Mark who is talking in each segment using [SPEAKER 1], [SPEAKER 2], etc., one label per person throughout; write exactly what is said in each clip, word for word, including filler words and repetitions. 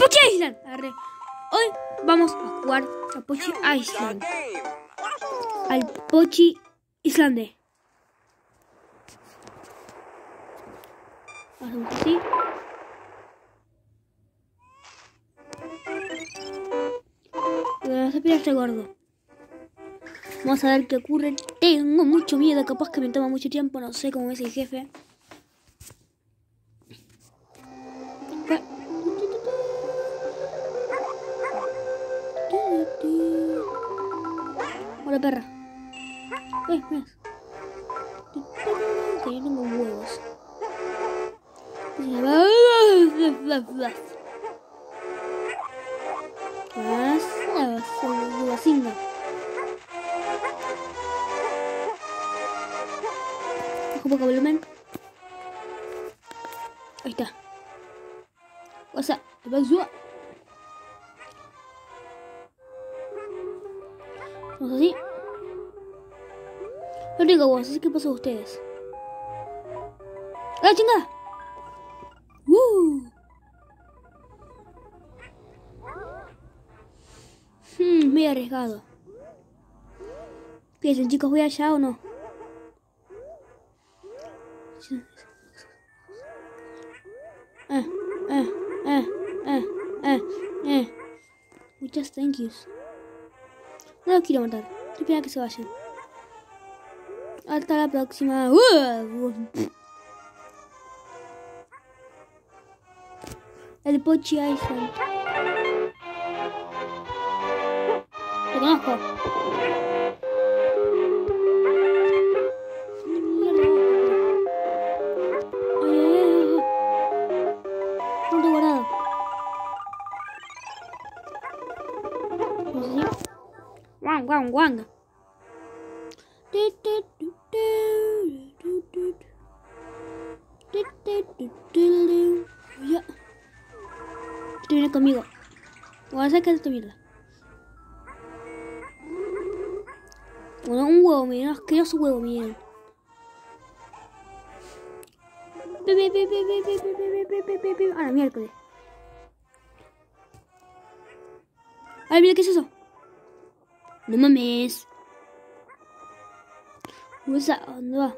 [SPEAKER 1] Pochi Island. Arre. Hoy vamos a jugar a Pochi Island. Al Pochi Island. Hacemos así. Y vamos a esperar a este gordo. Vamos a ver qué ocurre. Tengo mucho miedo. Capaz que me toma mucho tiempo. No sé cómo es el jefe. Hola, perra. Eh, ves. Que yo tengo huevos. Bajo un poco volumen. Ahí está. What's up? Vamos así. No digo vos, así que paso a ustedes. ¡Ah, chingada! ¡Uh! Hmm, muy arriesgado. ¿Qué dicen, chicos? ¿Voy allá o no? Eh, eh, eh, eh, eh, eh. Muchas thank yous. No los quiero matar. Estoy esperando que se vayan. Hasta la próxima. El Pochi Island. Lo conozco. Ay, ay, ay. ¿Dónde he guardado? No sé si. Wang, wang, wang. Ya. Te viene conmigo. Voy a sacar esta mierda. Bueno, un huevo, miren. Un asqueroso huevo, miren. A la miércoles. Ay, mira, ¿qué es eso? No mames. ¿Dónde va?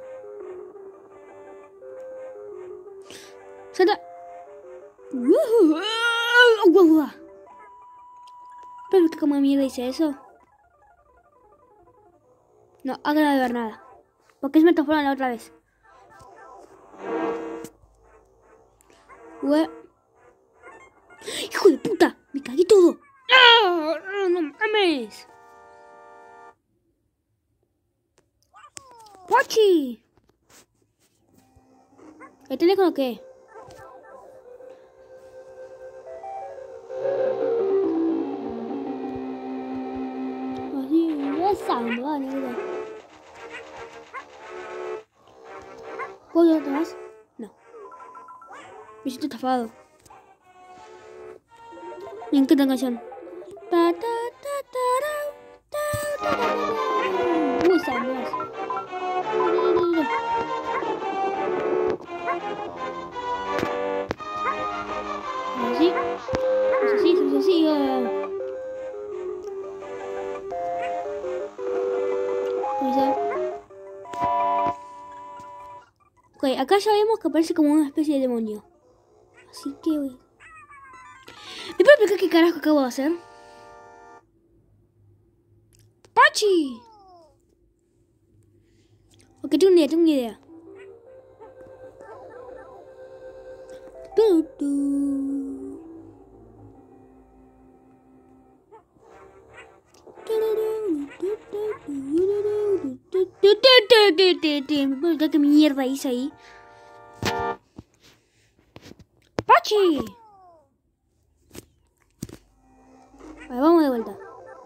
[SPEAKER 1] ¡Salta! ¿Pero qué como mierda dice eso? No, acá no debe haber nada. Porque se me transforma la otra vez. Ue. ¡Hijo de puta! ¡Me cagué todo! ¡No! ¡No, no mames! ¡Pochi! ¿El teléfono qué? Así, rezando, vale, vale. ¿Puedo ir atrás? No. Me siento estafado. Me encanta la canción. Ta, ta, ta, ta, ta, ta, ta. Uy, sabes. Así, así, así, así. Ok, acá ya vemos que aparece como una especie de demonio. Así que... ¿me puedo explicar qué carajo acabo de hacer? ¡Pochi! Ok, tengo una idea, tengo una idea. Tu, tu. ¿Me puedo explicar qué mierda hice ahí? ¡Pochi! Vale, vamos de vuelta.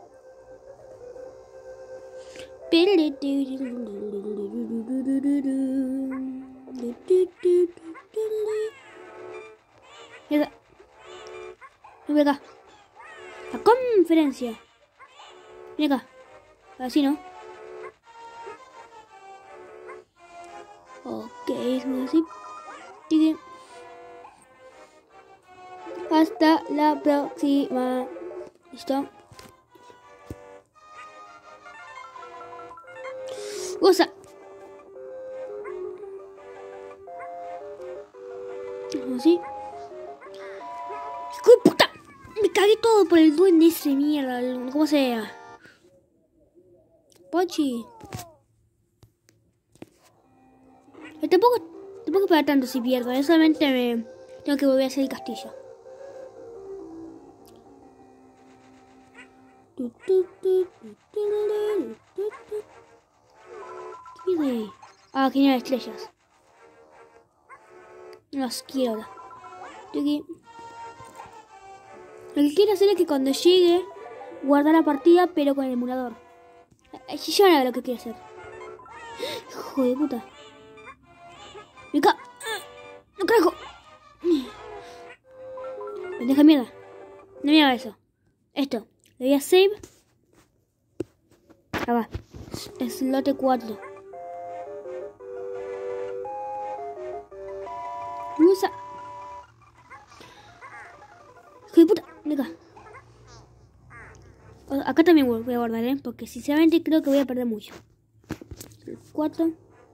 [SPEAKER 1] Mira. Mira acá. La conferencia. Mira acá. Así, ¿no? Ok, es así. Sigue. Hasta Hasta la próxima. ¿Listo? Goza. Así. ¡Hijo de puta! Me cagué todo por el duende ese mierda. ¿Cómo sea? Pochi. Y tampoco, tampoco para tanto si pierdo. Yo solamente me tengo que volver a hacer el castillo. ¿Qué pide ahí? Ah, que hay estrellas. Las quiero ahora. Aquí. Lo que quiero hacer es que cuando llegue, guardar la partida, pero con el emulador. Ya van a ver lo que quiero hacer. Hijo de puta. Me ca... ¡No carajo! Me deja mierda. No me haga eso. Esto. Le voy a save. Acá. Slot cuatro. Usa. Hijo de puta. Ven acá. Acá también voy a guardar, ¿eh? Porque sinceramente creo que voy a perder mucho. cuatro.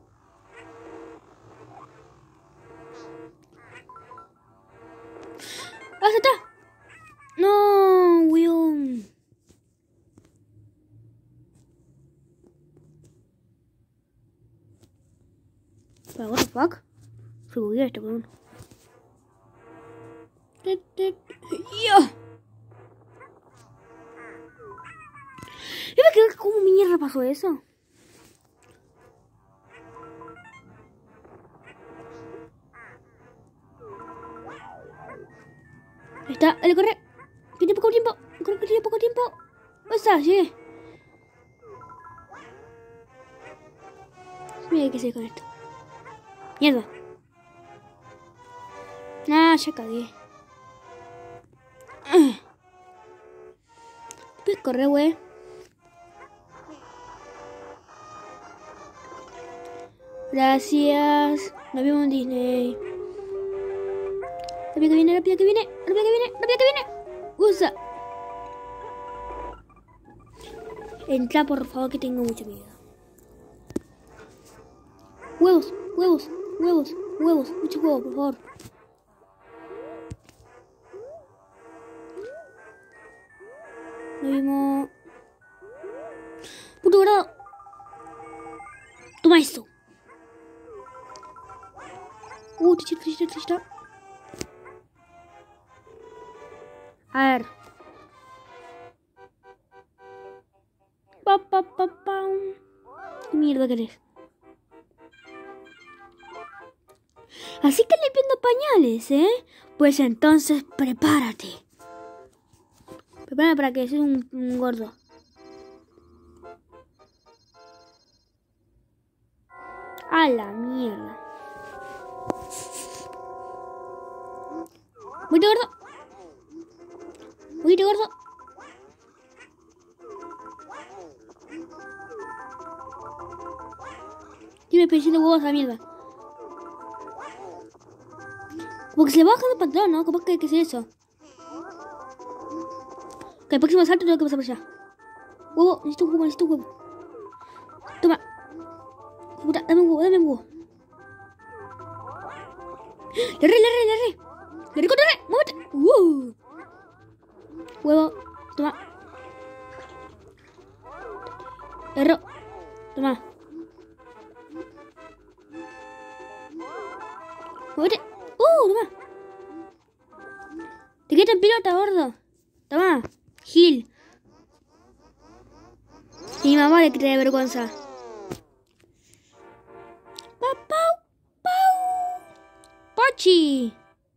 [SPEAKER 1] ¡Ah, se está! ¡No, weón! ¿What the fuck? Se bugueó esto, weón. ¡Yo! Yo me quedé, ¿cómo mierda pasó eso? Ahí está, dale, corre. Tiene poco tiempo, corre que tiene poco tiempo. Ahí está, llegué. Mira qué sé con esto. Mierda. Ah, ya cagué. Puedes correr, wey. Gracias. Nos vemos en Disney. Rápido que viene, rápido que viene, rápido que viene, rápido que viene. Usa. Entra, por favor, que tengo mucho miedo. Huevos, huevos, huevos, huevos. Muchos huevos, por favor. Nos vimos. Puto grado. Toma esto. Uh, te chita, te chita. A ver. Pa, pa, pa, pa. ¿Qué mierda querés? Así que limpiando pañales, ¿eh? Pues entonces prepárate. Prepárate para que seas un, un gordo. A la mierda. Muy gordo. Muy gordo. Tiene especie de huevos a la mierda. Como que se le baja el pantalón, ¿no? ¿Cómo que hay que hacer eso? Ok, el próximo salto tengo que pasar por allá. Huevo, necesito un huevo, necesito un huevo. Toma. Puta, dame un huevo, dame un huevo. Le re, le re, le re. Le re, le re, muévete. Uh. Huevo, toma. Erro, toma. Muévete. Uh, toma. Te quedas en pelota, gordo. Toma, Gil. Y mi mamá le trae vergüenza. Pau, pau, pau. Pochi.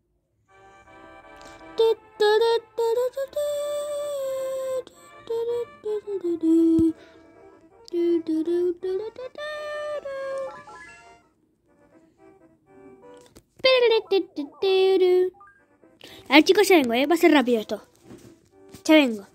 [SPEAKER 1] A ver, chicos, ya vengo, ¿eh? Va a ser rápido esto. Ya vengo.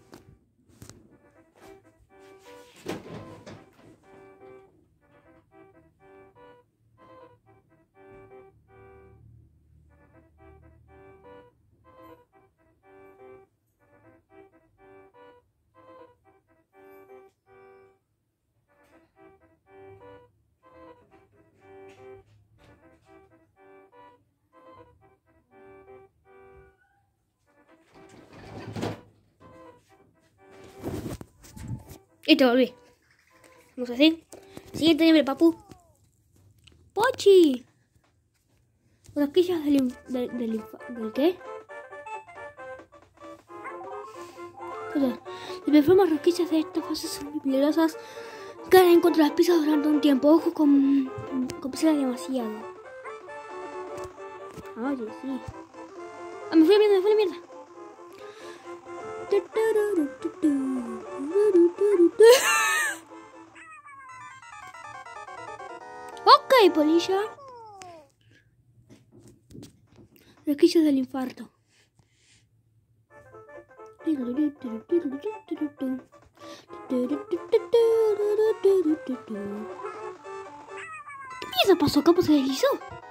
[SPEAKER 1] Y te volví. Vamos así. Siguiente nivel, papu. Pochi. Rosquillas del, del, del, del ¿qué? Las formas rosquillas de esta fase son muy peligrosas. Caen contra las piezas durante un tiempo. Ojo con, con pisarlas demasiado. Oye, sí. Ah, me fui a mierda, me fui a mierda. Ok, polilla. Rosquillas del infarto. ¿Qué pieza pasó acá? Pues se deslizó.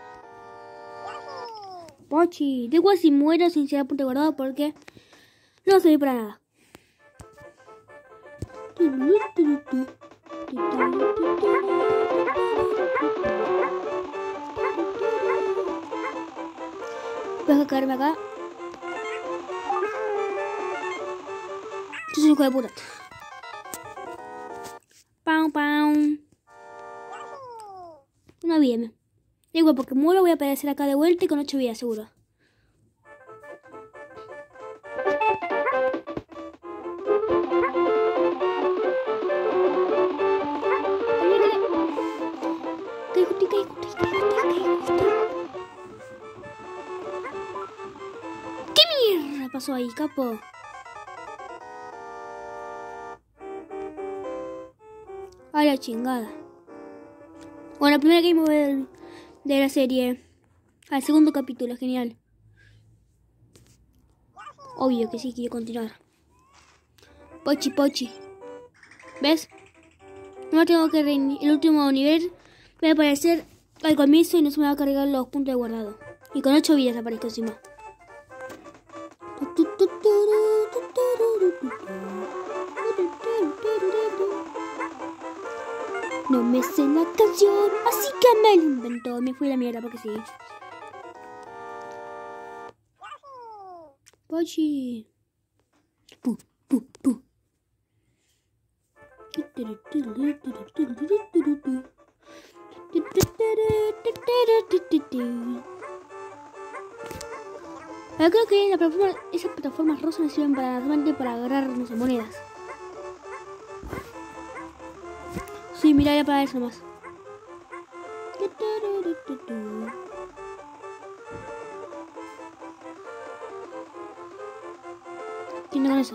[SPEAKER 1] Pochi, da igual si muero sin ser punto guardado porque no sirve para nada. Voy a caerme acá. Yo soy un hijo de puta. Pau, pau. Una vida. Da igual, porque muero voy a aparecer acá de vuelta y con ocho vidas, seguro. Caí justo, caí justo, caí justo, caí justo. ¿Qué mierda pasó ahí, capo? A la chingada. Bueno, la primera game over de la serie. Al segundo capítulo, genial. Obvio que sí quiero continuar. Pochi, pochi. ¿Ves? No tengo que reiniciar. El último nivel va a aparecer al comienzo y no se me va a cargar los puntos de guardado. Y con ocho vidas aparezco encima. No me sé la canción, así que me la inventó. Me fui a la mierda porque sí. Pochi. Pu, pu, pu. Pero creo que la plataforma, esas plataformas rosas me sirven para, solamente para agarrar, no sé, monedas. Sí, mira, era para eso nomás. ¿Qué onda con eso?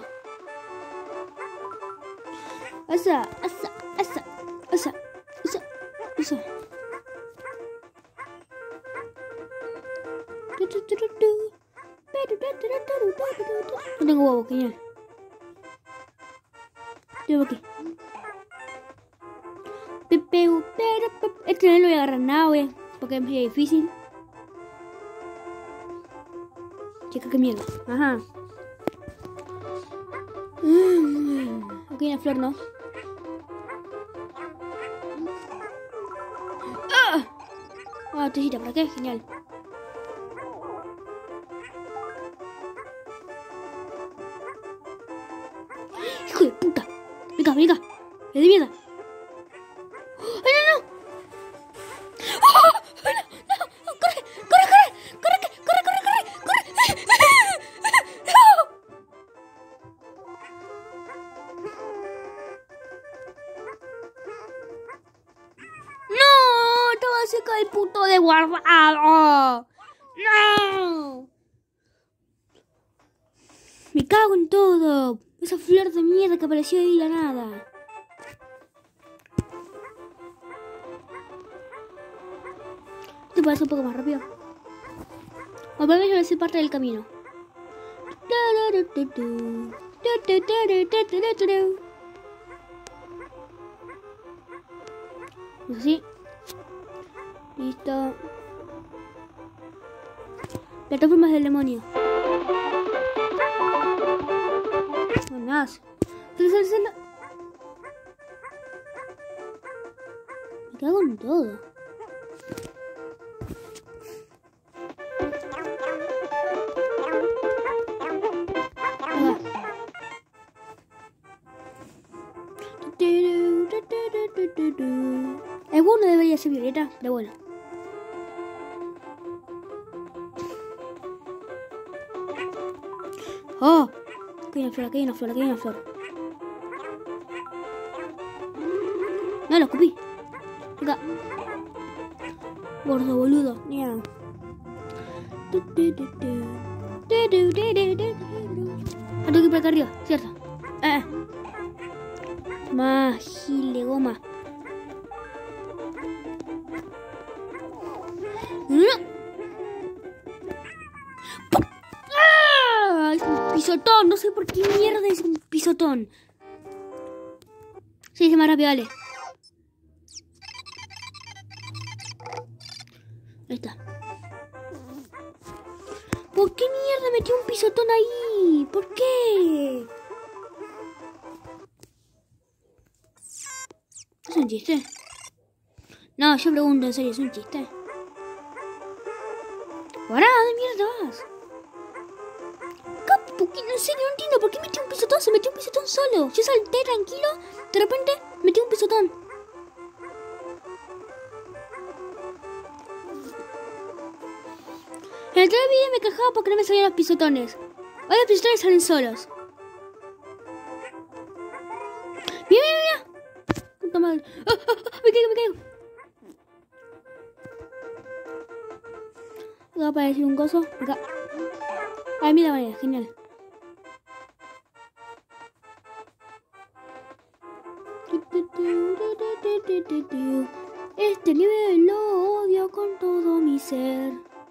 [SPEAKER 1] Asa, asa, asa, asa, asa, asa. No tengo huevo, genial. Llevo aquí. Pepeu, pero, pero, este no lo voy a agarrar nada, wey, porque es muy difícil. Chica, qué mierda. Ajá. Ok, una flor no. ¡Ah! Ah, tejita, ¿para qué? Genial. Hijo de puta. Venga, venga. Le di mierda. ¡Ay, no, no! ¡Oh! ¡Ay, no! ¡No! ¡Corre! ¡Corre, corre! ¡Corre, corre, corre, corre! ¡Corre! ¡No! ¡No! Estaba cerca del puto de guardado. ¡No! Me cago en todo. Esa flor de mierda que apareció ahí de la nada. Esto parece un poco más rápido. O por lo menos ser parte del camino. Así. Listo. Plataformas del demonio. No, nada. Me cago en todo. parece violeta, pero bueno. ¡Oh! Aquí hay una flor, aquí hay una flor, aquí hay una flor. No, lo escupí. Venga. Gordo boludo. Mira. Ah, tengo que ir para acá arriba, cierto. Ah. Más gile goma. ¡Ah! Es un pisotón. No sé por qué mierda es un pisotón. Sí, se más rápido, dale. Ahí está. ¿Por qué mierda metió un pisotón ahí? ¿Por qué? ¿Es un chiste? No, yo pregunto en serio, ¿es un chiste? ¡Pará! ¿Dónde mierda vas? ¿Por qué? En serio, no entiendo. ¿Por qué metió un pisotón? Se metió un pisotón solo. Yo salté tranquilo. De repente, metió un pisotón. En el anterior video me quejaba porque no me salían los pisotones. Ahora los pisotones salen solos. ¡Mira, mira, mira! ¡Puta madre! ¡Ah, ah, ah! ¡Me caigo, me caigo! Acá va a aparecer un coso. Acá. Ay, mira la manera. Genial. Este nivel lo odio con todo mi ser.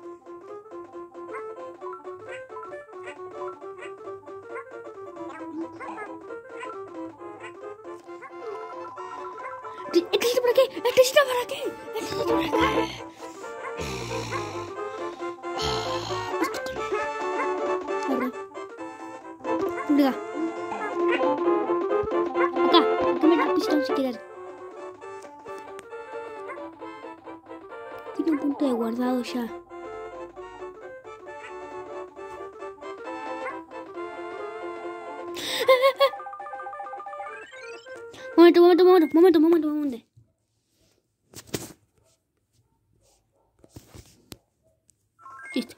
[SPEAKER 1] ¿Electricista por aquí? ¿Electricista por aquí? ¿Electricista por aquí? Corre. Venga. Acá. Acá me da el pistón si quieres. Tiene un punto de guardado ya. Momento, momento, momento, momento, momento, momento. Listo.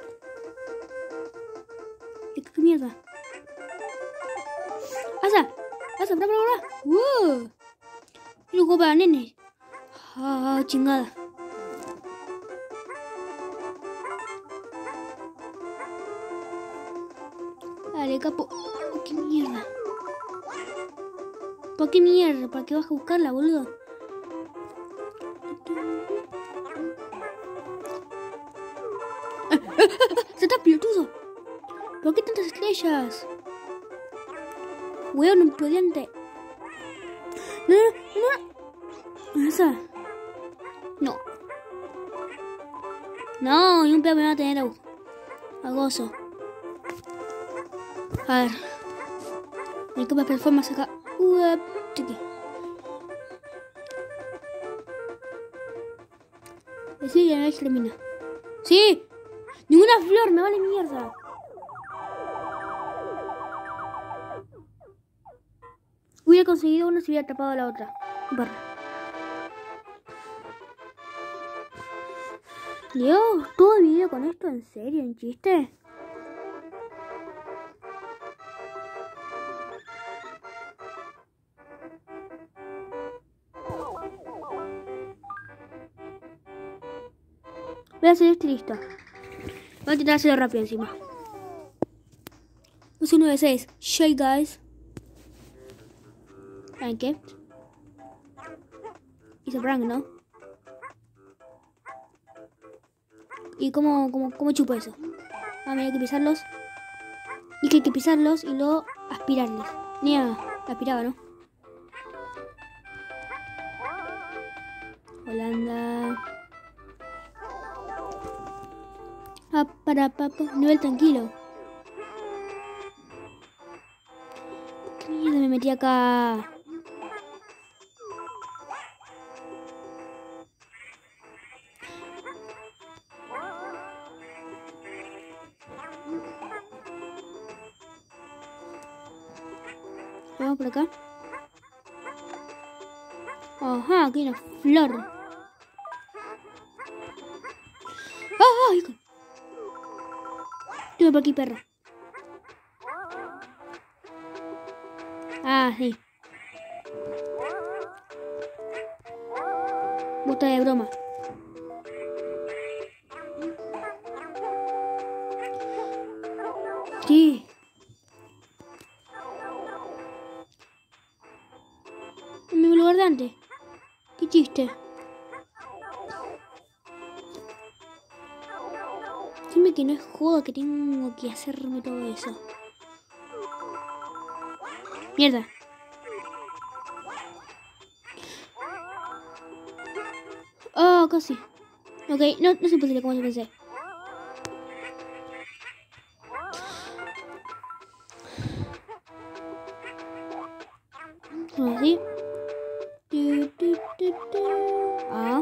[SPEAKER 1] ¿Qué mierda? ¡Asa! ¡Asa! ¡Bra, bra, bra! ¡Wow! Es un juego para nenes. ¡Ah, chingada! Dale, capo. Oh, ¡qué mierda! ¿Por qué mierda? ¿Para qué vas a buscarla, boludo? ¡Se está pelotudo! ¿Por qué tantas estrellas? Weón, imprudente. No, no, no. ¿Esa? No. No, y un pedo me va a tener a, a gozo. A ver. Me copas performance acá. Uh, chiqui. Sí, ya no termina. ¡Sí! ¡Ninguna flor! ¡Me vale mierda! Hubiera conseguido una si hubiera tapado a la otra. Barra. Dios, ¿todo el video con esto? ¿En serio? ¿En chiste? Voy a hacer esto y listo. Voy a intentar hacerlo rápido encima. Es uno de seis. Shy guys. ¿Saben qué? Hice prank, ¿no? ¿Y cómo, cómo, cómo chupo eso? Ah, mira, hay que pisarlos. Y que hay que pisarlos y luego aspirarles. Mira, aspiraba, ¿no? Holanda. Ah, para, para, nivel tranquilo. ¿Qué mierda me metí acá? Vamos por acá. Ajá, aquí hay una flor. ¡Ay, hijo! Tuve por aquí, perro. Ah, sí. Bota de broma. Sí. En mi lugar de antes. Qué chiste. Dime que no es joda que tengo que hacerme todo eso. Mierda. Oh, casi. Ok, no, no es imposible como yo pensé. Así. Tu, tu, tu, tu. Ah.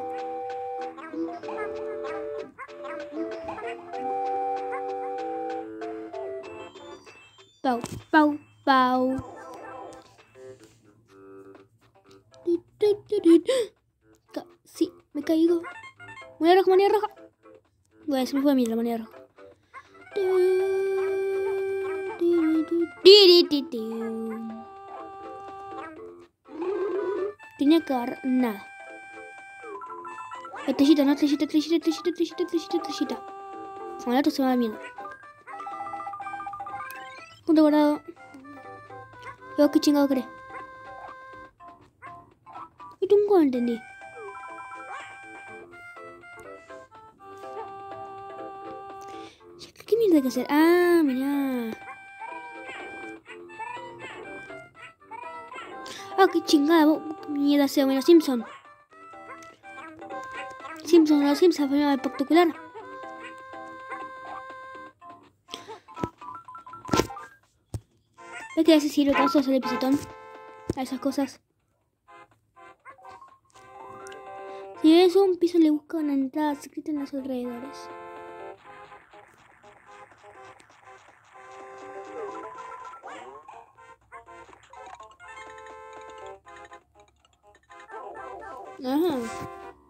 [SPEAKER 1] Pau, pau, pau. Tu, tu, tu, tu. Ca sí, me caigo. Moneda roja, moneda roja. Bueno, se me fue a mí la moneda roja. Tenía que agarrar nada. Estrellita, no, estrellita, estrellita, estrellita, estrellita, estrellita, estrellita. Bueno, el otro se va a la mierda. Punto guardado. Yo, ¿qué chingado crees? Y tú nunca lo entendí. ¿Qué mierda hay que hacer? Ah, mirá. Ah, qué chingada. Mierda sea, bueno, Simpson. Simpson, los Simpsons, familia en particular. ¿Ves que a veces sirve cosas el pisotón? A esas cosas. Si ves un piso, le busca una entrada secreta en los alrededores. Ajá.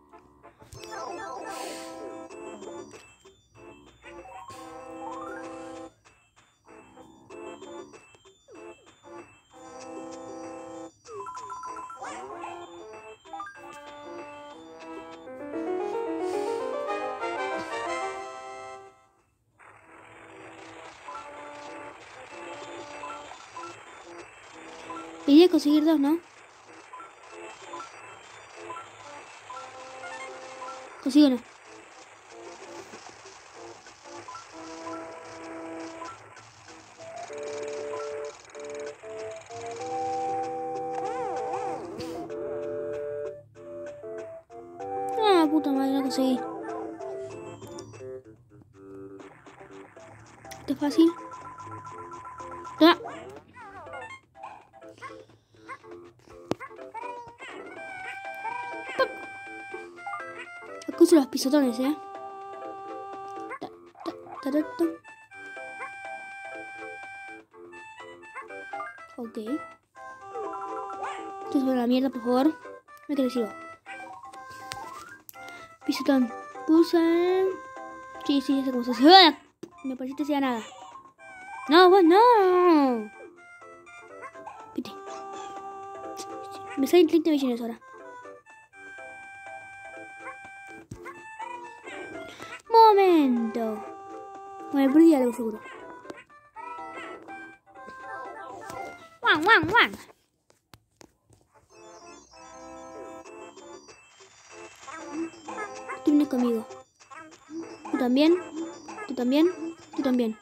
[SPEAKER 1] Quería conseguir dos, ¿no? Consigo uno. Ah, puta madre, no conseguí. Esto es fácil. ¡Ah! Acuso los pisotones, ¿eh? Ta, ta, ta, ta, ta. Ok. Esto es para la mierda, por favor. Me que sigo. Pisotón. Pulsa. Sí, sí, ya sé cómo se hace. Me parece que sea nada. No, pues no. Vete. Me salen treinta millones ahora. Momento. Bueno, perdí algo seguro. Juan, Juan, Juan. Tú vienes conmigo. Tú también. Tú también. Tú también.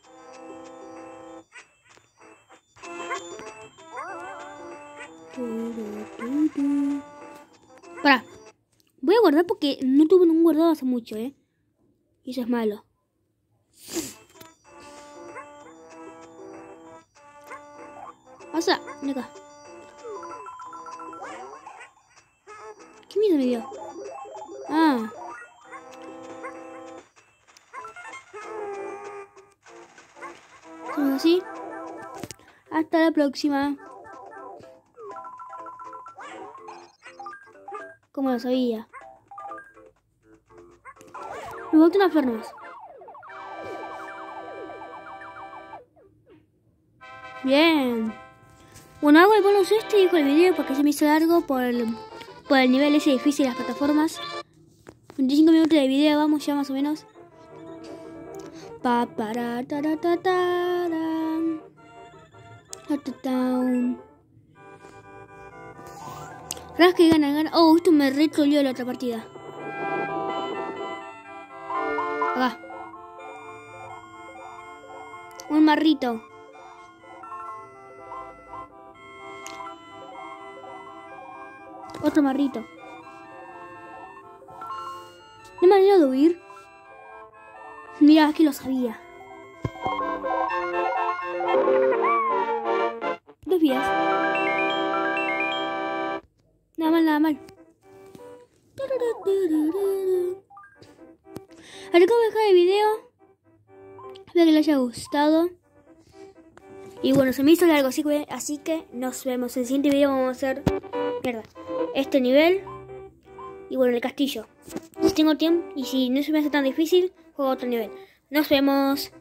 [SPEAKER 1] Para. Voy a guardar porque no tuve ningún guardado hace mucho, ¿eh? Y eso es malo. Pasa, ven acá. ¿Qué miedo me dio? Ah. Hacemos así. Hasta la próxima. Como lo sabía. Me falta una flor más. Bien. Bueno, hago el bonus este y dejo el video porque se me hizo largo por el, por el nivel ese difícil de las plataformas. veinticinco minutos de video, vamos ya más o menos. Pa para ta ta ta ta Ras que gana, gana. Oh, esto me retrolió la otra partida. Acá. Un marrito. Otro marrito. ¿No hay manera de huir? Mira, es que lo sabía. Dos vidas. Nada mal, nada mal. Ahora que voy a dejar el video. Espero que les haya gustado. Y bueno, se me hizo largo, así que, así que nos vemos en el siguiente video. Vamos a hacer mierda, este nivel. Y bueno, el castillo. Si tengo tiempo y si no se me hace tan difícil, juego otro nivel. Nos vemos.